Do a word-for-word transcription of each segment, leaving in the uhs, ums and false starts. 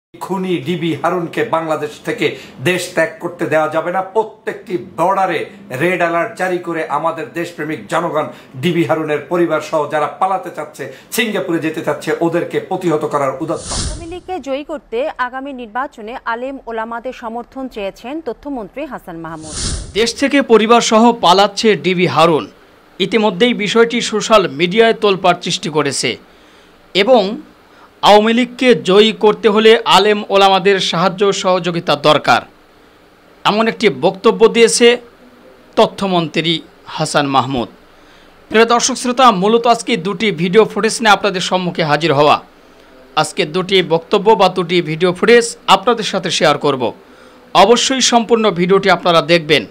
খুনি ডিবি হারুনকে বাংলাদেশ থেকে দেশ ত্যাগ করতে দেওয়া যাবে না। প্রত্যেকটি বর্ডারে রেড অ্যালার্ট জারি করে আমাদের দেশপ্রেমিক জনগণ ডিবি হারুনের পরিবার সহ যারা পালাতে চাচ্ছে, সিঙ্গাপুরে যেতে চাচ্ছে, ওদেরকে প্রতিহত করার উদ্যোগ। আওয়ামী লীগকে জয়ী করতে আগামী নির্বাচনে আলেম ওলামাদের সমর্থন চেয়েছেন তথ্যমন্ত্রী হাসান মাহমুদ। দেশ থেকে পরিবার সহ পালাচ্ছে ডিবি হারুন। ইতিমধ্যেই বিষয়টি সোশ্যাল মিডিয়ায় তোলপাড় সৃষ্টি করেছে এবং আওয়ামী লীগকে জয়ী করতে হলে আলেম ওলামাদের সাহায্য সহযোগিতা দরকার, এমন একটি বক্তব্য দিয়েছে তথ্যমন্ত্রী হাসান মাহমুদ। প্রিয় দর্শক শ্রোতা, মূলত আজকে দুটি ভিডিও ফুটেজ নিয়ে আপনাদের সম্মুখে হাজির হওয়া। আজকে দুটি বক্তব্য বা দুটি ভিডিও ফুটেজ আপনাদের সাথে শেয়ার করব। অবশ্যই সম্পূর্ণ ভিডিওটি আপনারা দেখবেন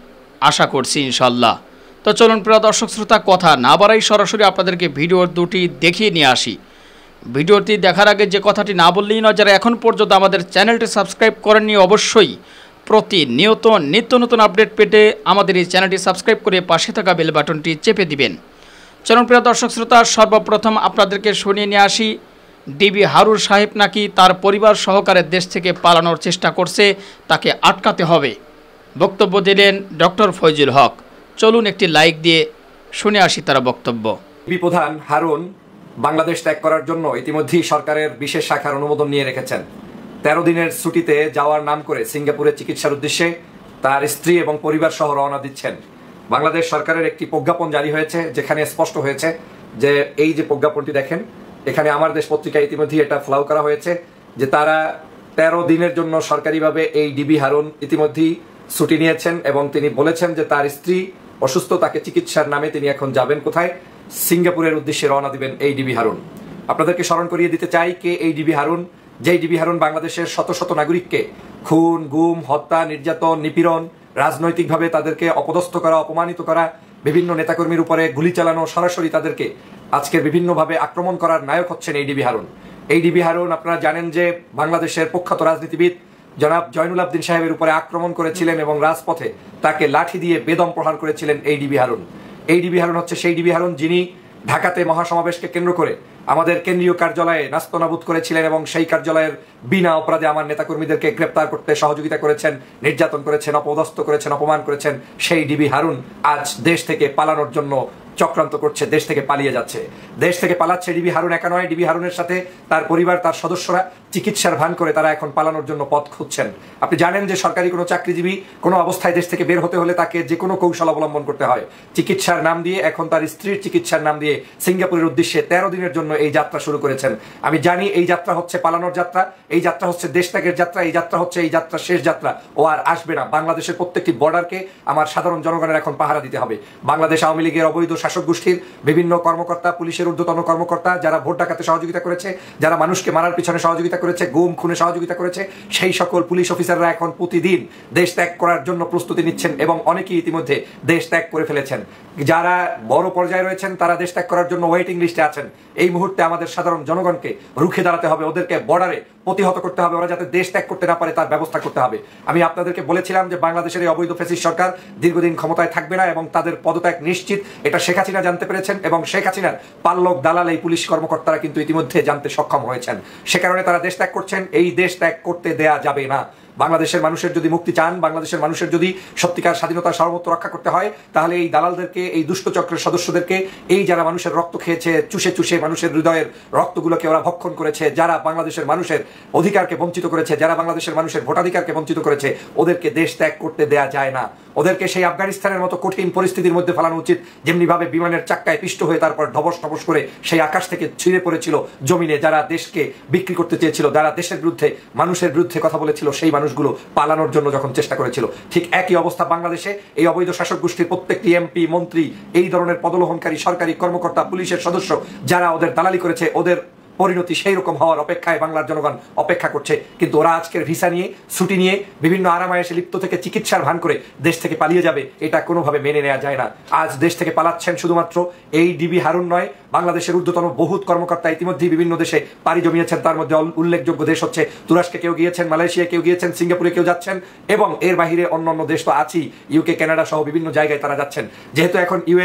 আশা করছি ইনশাল্লাহ। তো চলুন প্রিয় দর্শক শ্রোতা, কথা না বাড়াই সরাসরি আপনাদেরকে ভিডিওর দুটি দেখিয়ে নিয়ে আসি। ভিডিওটি দেখার আগে যে কথাটি না বললেই নয়, যারা এখন পর্যন্ত আমাদের চ্যানেলটি সাবস্ক্রাইব করেননি অবশ্যই প্রতিনিয়ত নিত্য নতুন আপডেট পেতে আমাদের এই চ্যানেলটি সাবস্ক্রাইব করে পাশে থাকা বেল বাটনটি চেপে দিবেন। চলুন প্রিয় দর্শক শ্রোতা, সর্বপ্রথম আপনাদেরকে শুনিয়ে নিয়ে আসি ডিবি হারুন সাহেব নাকি তার পরিবার সহকারে দেশ থেকে পালানোর চেষ্টা করছে, তাকে আটকাতে হবে। বক্তব্য দিলেন ডক্টর ফয়জুল হক। চলুন একটি লাইক দিয়ে শুনে আসি তার বক্তব্য। ডিবি প্রধান হারুন বাংলাদেশ ত্যাগ করার জন্য ইতিমধ্যেই সরকারের বিশেষ শাখার অনুমোদন নিয়ে রেখেছেন। তেরো দিনের ছুটিতে যাওয়ার নাম করে সিঙ্গাপুরে চিকিৎসার উদ্দেশ্যে তার স্ত্রী এবং পরিবার সহ রওনা দিচ্ছেন। বাংলাদেশ সরকারের একটি প্রজ্ঞাপন জারি হয়েছে, যেখানে স্পষ্ট হয়েছে যে এই যে প্রজ্ঞাপনটি দেখেন, এখানে আমার দেশ পত্রিকায় ইতিমধ্যেই এটা ফ্লাউ করা হয়েছে যে তারা তেরো দিনের জন্য সরকারিভাবে এই ডিবি হারুন ইতিমধ্যেই ছুটি নিয়েছেন এবং তিনি বলেছেন যে তার স্ত্রী অসুস্থ, তাকে চিকিৎসার নামে তিনি এখন যাবেন কোথায়? সিঙ্গাপুরের উদ্দেশ্যে রওনা দিবেন এই ডিবি হারুন। আপনাদেরকে স্মরণ করিয়ে দিতে চাই কে এই ডিবি হারুন। যেই ডিবি হারুন বাংলাদেশের শত শত নাগরিককে খুন, গুম, হত্যা, নির্যাতন, নিপীড়ন, রাজনৈতিকভাবে তাদেরকে অপদস্থ করা, অপমানিত করা, বিভিন্ন নেতাকর্মীর উপরে গুলি চালানো, সরাসরি তাদেরকে আজকের বিভিন্নভাবে আক্রমণ করার নায়ক হচ্ছেন এই ডিবি হারুন। এই ডিবি হারুন আপনারা জানেন যে বাংলাদেশের প্রখ্যাত রাজনীতিবিদ জনাব জয়নুল আবদিন সাহেবের উপরে আক্রমণ করেছিলেন এবং রাজপথে তাকে লাঠি দিয়ে বেদম প্রহার করেছিলেন এই ডিবি হারুন। এই ডিবি হারুন হচ্ছে সেই ডিবি হারুন যিনি ঢাকাতে মহাসমাবেশকে কেন্দ্র করে আমাদের কেন্দ্রীয় কার্যালয়ে নাস্তানাবুদ করেছিলেন এবং সেই কার্যালয়ের বিনা অপরাধে আমার নেতাকর্মীদেরকে গ্রেপ্তার করতে সহযোগিতা করেছেন, নির্যাতন করেছেন, অপদস্থ করেছেন, অপমান করেছেন। সেই ডিবি হারুন আজ দেশ থেকে পালানোর জন্য চক্রান্ত করছে, দেশ থেকে পালিয়ে যাচ্ছে। দেশ থেকে পালাচ্ছে ডিবি হারুন একা নয়, ডিবি হারুনের সাথে তার পরিবার, তার সদস্যরা চিকিৎসার ভান করে তারা এখন পালানোর জন্য পথ খুঁজছেন। আপনি জানেন যে সরকারি কোনো চাকরিজীবী কোনো অবস্থায় দেশ থেকে বের হতে হলে তাকে যে কোনো কৌশল অবলম্বন করতে হয়। চিকিৎসার নাম দিয়ে, এখন তার স্ত্রীর চিকিৎসার নাম দিয়ে সিঙ্গাপুরের উদ্দেশ্যে তেরো দিনের জন্য এই যাত্রা শুরু করেছেন। আমি জানি এই যাত্রা হচ্ছে পালানোর যাত্রা, এই যাত্রা হচ্ছে দেশ ত্যাগের যাত্রা, এই যাত্রা হচ্ছে এই যাত্রা শেষ যাত্রা। ও আর আসবে না। বাংলাদেশের প্রত্যেকটি বর্ডারকে আমার সাধারণ জনগণের এখন পাহারা দিতে হবে। বাংলাদেশ আওয়ামী লীগের অবৈধ শাসক গোষ্ঠীর বিভিন্ন কর্মকর্তা, পুলিশের ঊর্ধ্বতন কর্মকর্তা, যারা ভোট ডাকাতে সহযোগিতা করেছে, যারা মানুষকে মারার পিছনে সহযোগিতা করেছে, গুম খুনে সহযোগিতা করেছে, সেই সকল পুলিশ অফিসাররা এখন প্রতিদিন দেশ ত্যাগ করার জন্য প্রস্তুতি নিচ্ছেন এবং অনেকেই ইতিমধ্যে দেশ ত্যাগ করে ফেলেছেন। যারা বড় পর্যায়ে রয়েছেন তারা দেশ ত্যাগ করার জন্য ওয়েটিং লিস্টে আছেন। এই মুহূর্তে আমাদের সাধারণ জনগণকে রুখে দাঁড়াতে হবে, ওদেরকে বর্ডারে প্রতিহত করতে হবে, ওরা যাতে দেশ ত্যাগ করতে না পারে তার ব্যবস্থা করতে হবে। আমি আপনাদেরকে বলেছিলাম যে বাংলাদেশের এই অবৈধ ফ্যাসিস্ট সরকার দীর্ঘদিন ক্ষমতায় থাকবে না এবং তাদের পদত্যাগ নিশ্চিত। এটা শেখ হাসিনা জানতে পেরেছেন এবং শেখ হাসিনার পাল্লক দালাল এই পুলিশ কর্মকর্তারা কিন্তু ইতিমধ্যে জানতে সক্ষম হয়েছেন। সে কারণে তারা দেশ ত্যাগ করছেন। এই দেশ ত্যাগ করতে দেয়া যাবে না। বাংলাদেশের মানুষের যদি মুক্তি চান, বাংলাদেশের মানুষের যদি সত্যিকার স্বাধীনতা সার্বভৌমত্ব রক্ষা করতে হয়, তাহলে এই দালালদেরকে, এই দুষ্ট চক্রের সদস্যদেরকে, এই যারা মানুষের রক্ত খেয়েছে, চুষে চুষে মানুষের হৃদয়ের রক্তগুলোকে ওরা ভক্ষণ করেছে, যারা বাংলাদেশের মানুষের অধিকারকে বঞ্চিত করেছে, যারা বাংলাদেশের মানুষের ভোটাধিকারকে বঞ্চিত করেছে, ওদেরকে দেশ ত্যাগ করতে দেয়া যায় না। ওদেরকে সেই আফগানিস্তানের মতো কঠিন পরিস্থিতির মধ্যে ফেলানো উচিত, যেমনি ভাবে বিমানের চাক্কায় পিষ্ট হয়ে তারপর ধবস ধবস করে সেই আকাশ থেকে ছিঁড়ে পড়েছিল জমিনে, যারা দেশকে বিক্রি করতে চেয়েছিল, যারা দেশের বিরুদ্ধে, মানুষের বিরুদ্ধে কথা বলেছিল, সেই মানুষগুলো পালানোর জন্য যখন চেষ্টা করেছিল। ঠিক একই অবস্থা বাংলাদেশে এই অবৈধ শাসক গোষ্ঠীর প্রত্যেকটি এমপি, মন্ত্রী, এই ধরনের পদলোহনকারী সরকারি কর্মকর্তা, পুলিশের সদস্য যারা ওদের দালালি করেছে, ওদের পরিণতি সেই রকম হওয়ার অপেক্ষায় বাংলার জনগণ অপেক্ষা করছে। কিন্তু ওরা আজকের ভিসা নিয়ে, ছুটি নিয়ে, বিভিন্ন আরামায়েশে লিপ্ত থেকে চিকিৎসার ভান করে দেশ থেকে পালিয়ে যাবে, এটা কোনোভাবে মেনে নেওয়া যায় না। আজ দেশ থেকে পালাচ্ছেন শুধুমাত্র এই ডিবি হারুন নয়, বাংলাদেশের ঊর্ধ্বতন বহুত কর্মকর্তা ইতিমধ্যেই বিভিন্ন দেশে পাড়ি জমিয়েছেন। তার মধ্যে উল্লেখযোগ্য দেশ হচ্ছে তুরস্কে কেউ গিয়েছেন, মালয়েশিয়া কেউ গিয়েছেন, সিঙ্গাপুরে কেউ যাচ্ছেন এবং এর বাহিরে অন্যান্য দেশ তো আছেই, ইউকে, কানাডা সহ বিভিন্ন জায়গায় তারা যাচ্ছেন। যেহেতু এখন ইউএস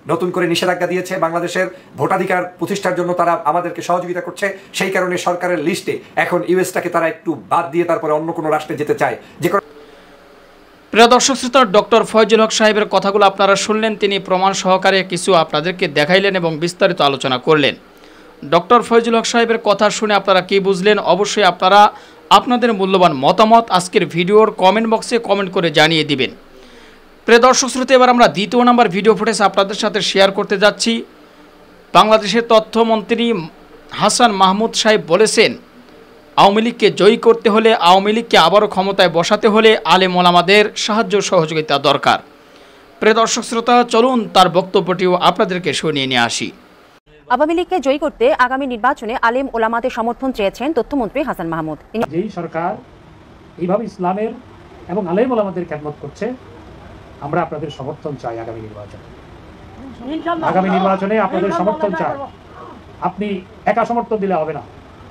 নতুন করে নিষেধাজ্ঞা দিয়েছে, বাংলাদেশের ভোটাধিকার প্রতিষ্ঠার জন্য তারা আমাদেরকে সহযোগিতা করছে। সেই কারণে সরকারের লিস্টে এখন ইউএসটাকে তারা একটু বাদ দিয়ে তারপরে অন্য কোনো রাষ্ট্রে যেতে চায়। যে প্রিয় দর্শক শ্রোতা, ডক্টর ফয়জুল হক সাহেবের কথাগুলো আপনারা শুনলেন। তিনি প্রমাণ সহকারে কিছু আপনাদেরকে দেখাইলেন এবং বিস্তারিত আলোচনা করলেন। ডক্টর ফয়জুল হক সাহেবের কথা শুনে আপনারা কি বুঝলেন? অবশ্যই আপনারা আপনাদের মূল্যবান মতামত আজকের ভিডিওর কমেন্ট বক্সে কমেন্ট করে জানিয়ে দিবেন। প্রিয় দর্শক শ্রোতা, এবার আমরা দ্বিতীয় নম্বর ভিডিও ফুটেজ আপনাদের সাথে শেয়ার করতে যাচ্ছি। বাংলাদেশের তথ্যমন্ত্রী হাসান মাহমুদ সাহেব বলেছেন, আওয়ামী লীগকে জয়ী করতে হলে, আওয়ামী লীগকে আবারও ক্ষমতায় বসাতে হলে আলেম ওলামাদের সাহায্য সহযোগিতা দরকার। প্রিয় দর্শক শ্রোতা, চলুন তার বক্তব্যটিও আপনাদেরকে শুনিয়ে নিয়ে আসি। আওয়ামী লীগকে জয়ী করতে আগামী নির্বাচনে আলেম ওলামাদের সমর্থন চেয়েছেন তথ্যমন্ত্রী হাসান মাহমুদ। যেই সরকার এইভাবে ইসলামের এবং আলেম ওলামাদের খেদমত করছে, আমরা আপনাদের সমর্থন চাই আগামী নির্বাচনে। আগামী নির্বাচনে আপনাদের সমর্থন চাই। আপনি একা সমর্থন দিলে হবে না।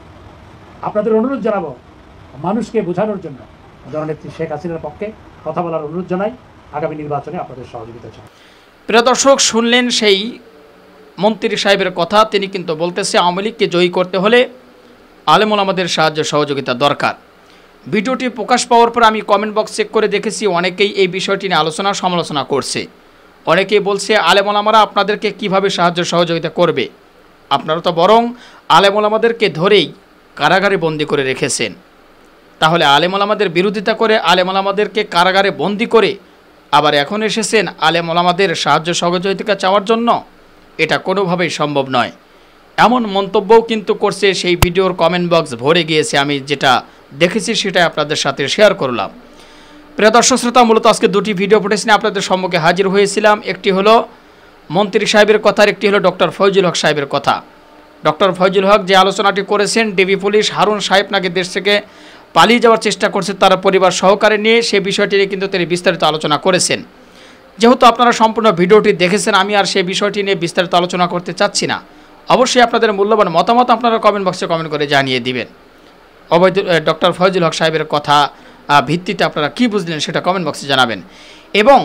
আপনাদের অনুরোধ জানাবো মানুষকে বোঝানোর জন্য, জননেত্রী শেখ হাসিনার পক্ষে কথা বলার অনুরোধ জানাই। আগামী নির্বাচনে আপনাদের সহযোগিতা চাই। প্রিয় দর্শক, শুনলেন সেই মন্ত্রী সাহেবের কথা। তিনি কিন্তু বলতেছে আওয়ামী লীগকে জয়ী করতে হলে আলেম ওলামাদের সাহায্য সহযোগিতা দরকার। ভিডিওটি প্রকাশ পাওয়ার পর আমি কমেন্ট বক্স চেক করে দেখেছি, অনেকেই এই বিষয়টি নিয়ে আলোচনা সমালোচনা করছে। অনেকেই বলছে আলেম ওলামারা আপনাদেরকে কিভাবে সাহায্য সহযোগিতা করবে, আপনারা তো বরং আলেম ওলামাদেরকে ধরেই কারাগারে বন্দি করে রেখেছেন। তাহলে আলেম ওলামাদের বিরোধিতা করে আলেম ওলামাদেরকে কারাগারে বন্দি করে আবার এখন এসেছেন আলেম ওলামাদের সাহায্য সহযোগিতা চাওয়ার জন্য? এটা কোনোভাবেই সম্ভব নয়। এমন মন্তব্যও কিন্তু করছে, সেই ভিডিওর কমেন্ট বক্স ভরে গিয়েছে। আমি যেটা দেখেছি সেটাই আপনাদের সাথে শেয়ার করলাম। প্রিয় দর্শক শ্রোতা, মূলত আজকে দুটি ভিডিও ফুটেজ নিয়ে আপনাদের সম্মুখে হাজির হয়েছিলাম। একটি হলো মন্ত্রী সাহেবের কথা, আর একটি হলো ডক্টর ফয়জুল হক সাহেবের কথা। ডক্টর ফয়জুল হক যে আলোচনাটি করেছেন, ডিবি পুলিশ হারুন সাহেব নাকি দেশ থেকে পালিয়ে যাওয়ার চেষ্টা করছে তার পরিবার সহকারে নিয়ে, সে বিষয়টি নিয়ে কিন্তু তিনি বিস্তারিত আলোচনা করেছেন। যেহেতু আপনারা সম্পূর্ণ ভিডিওটি দেখেছেন, আমি আর সেই বিষয়টি নিয়ে বিস্তারিত আলোচনা করতে চাচ্ছি না। অবশ্যই আপনাদের মূল্যবান মতামত আপনারা কমেন্ট বক্সে কমেন্ট করে জানিয়ে দিবেন। অবৈধ ডক্টর ফয়জুল হক সাহেবের কথা ভিত্তিতে আপনারা কি বুঝলেন সেটা কমেন্ট বক্সে জানাবেন। এবং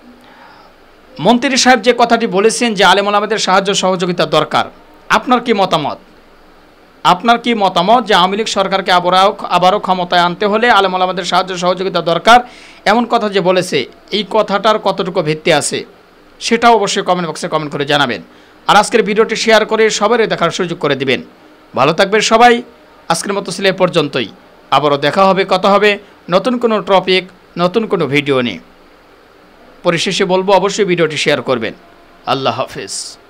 মন্ত্রী সাহেব যে কথাটি বলেছেন যে আলেম ওলামাদের সাহায্য সহযোগিতা দরকার, আপনার কি মতামত? আপনার কি মতামত যে আওয়ামী লীগ সরকারকে আবারও আবারও ক্ষমতায় আনতে হলে আলেম ওলামাদের সাহায্য সহযোগিতা দরকার, এমন কথা যে বলেছে, এই কথাটার কতটুকু ভিত্তি আছে সেটাও অবশ্যই কমেন্ট বক্সে কমেন্ট করে জানাবেন। আর আজকের ভিডিওটি শেয়ার করে সবারই দেখার সুযোগ করে দিবেন। ভালো থাকবেন সবাই। আজকের মতো ছিল এ পর্যন্তই। আবারও দেখা হবে, কথা হবে নতুন কোনো টপিক, নতুন কোনো ভিডিও নিয়ে। পরিশেষে বলবো অবশ্যই ভিডিওটি শেয়ার করবেন। আল্লাহ হাফেজ।